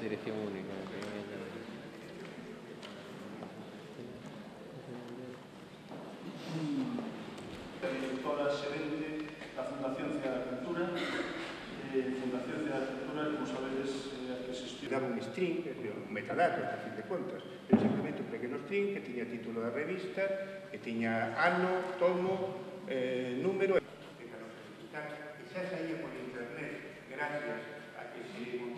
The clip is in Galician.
dirección única. A directora xerente da Fundación SxCultura. Fundación SxCultura, como sabedes, a que se daba un string, un metadato, a fin de contas, pero simplemente un pequeno string que tiña título da revista, que tiña ano, tomo, número, que xa saía por internet gracias a que se